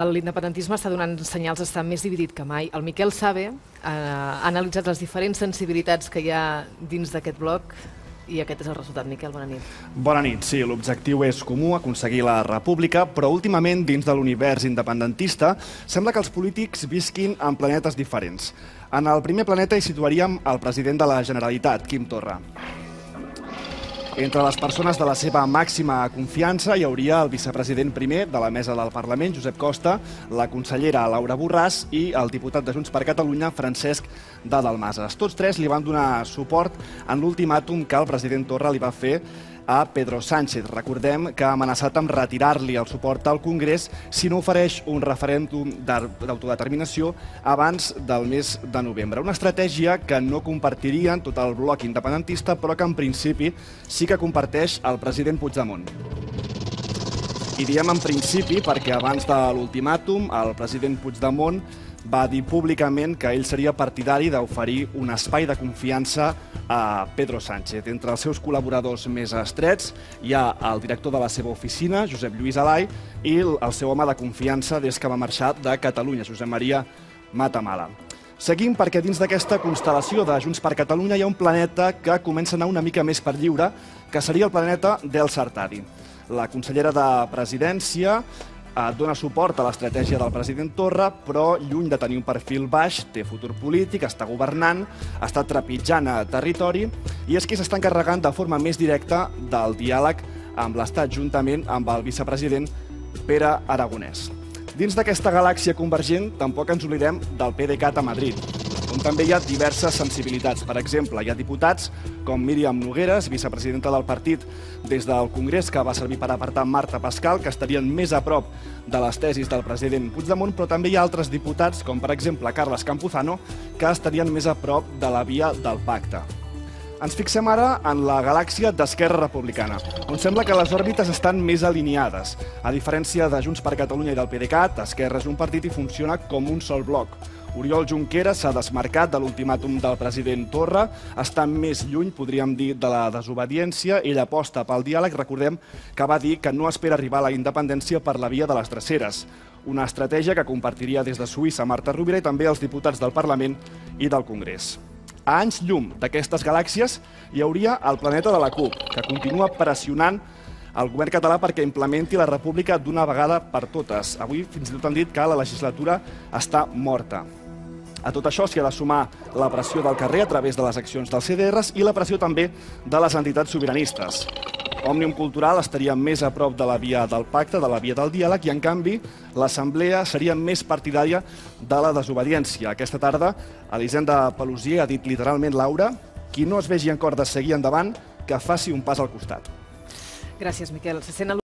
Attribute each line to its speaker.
Speaker 1: L'independentisme està donant senyals d'estar més dividit que mai. El Miquel Sabe ha analitzat les diferents sensibilitats que hi ha dins d'aquest bloc i aquest és el resultat. Miquel, bona nit.
Speaker 2: Bona nit. Sí, l'objectiu és comú, aconseguir la república, però últimament, dins de l'univers independentista, sembla que els polítics visquin en planetes diferents. En el primer planeta hi situaríem el president de la Generalitat, Quim Torra. Entre les persones de la seva màxima confiança hi hauria el vicepresident primer de la mesa del Parlament, Josep Costa, la consellera Laura Borràs i el diputat de Junts per Catalunya, Francesc de Dalmases. Tots tres li van donar suport en l'ultimàtum que el president Torra li va fer a Pedro Sánchez. Recordem que ha amenaçat amb retirar-li el suport al Congrés si no ofereix un referèndum d'autodeterminació abans del mes de novembre. Una estratègia que no compartirien tot el bloc independentista, però que en principi sí que comparteix el president Puigdemont. I diem en principi perquè abans de l'ultimàtum el president Puigdemont va dir públicament que ell seria partidari d'oferir un espai de confiança a Pedro Sánchez. Entre els seus col·laboradors més estrets hi ha el director de la seva oficina, Josep Lluís Alay, i el seu home de confiança des que va marxar de Catalunya, Josep Maria Matamala. Seguim perquè dins d'aquesta constel·lació de Junts per Catalunya hi ha un planeta que comença a anar una mica més per lliure, que seria el planeta d'Elsa Artadi. La consellera de Presidència dona suport a l'estratègia del president Torra, però lluny de tenir un perfil baix, té futur polític, està governant, està trepitjant a territori i és qui s'està encarregant de forma més directa del diàleg amb l'Estat juntament amb el vicepresident Pere Aragonès. Dins d'aquesta galàxia convergent tampoc ens oblidem del PDeCAT a Madrid, on també hi ha diverses sensibilitats. Per exemple, hi ha diputats com Míriam Nogueras, vicepresidenta del partit des del Congrés, que va servir per apartar Marta Pascal, que estarien més a prop de les tesis del president Puigdemont, però també hi ha altres diputats, com per exemple Carles Campuzano, que estarien més a prop de la via del pacte. Ens fixem ara en la galàxia d'Esquerra Republicana, on sembla que les òrbites estan més alineades. A diferència de Junts per Catalunya i del PDeCAT, Esquerra és un partit i funciona com un sol bloc. Oriol Junqueras s'ha desmarcat de l'ultimàtum del president Torra, està més lluny, podríem dir, de la desobediència. Ell aposta pel diàleg. Recordem que va dir que no espera arribar a la independència per la via de les dreceres. Una estratègia que compartiria des de Suïssa Marta Rovira i també els diputats del Parlament i del Congrés. A anys llum d'aquestes galàxies hi hauria el planeta de la CUP, que continua pressionant el govern català perquè implementi la república d'una vegada per totes. Avui fins i tot han dit que la legislatura està morta. A tot això s'hi ha de sumar la pressió del carrer a través de les accions dels CDRs i la pressió també de les entitats sobiranistes. Òmnium Cultural estaria més a prop de la via del pacte, de la via del diàleg, i en canvi l'Assemblea seria més partidària de la desobediència. Aquesta tarda Elisenda Pelusier ha dit literalment, Laura, qui no es vegi en cor de seguir endavant, que faci un pas al costat.
Speaker 1: Gràcies, Miquel. Se sent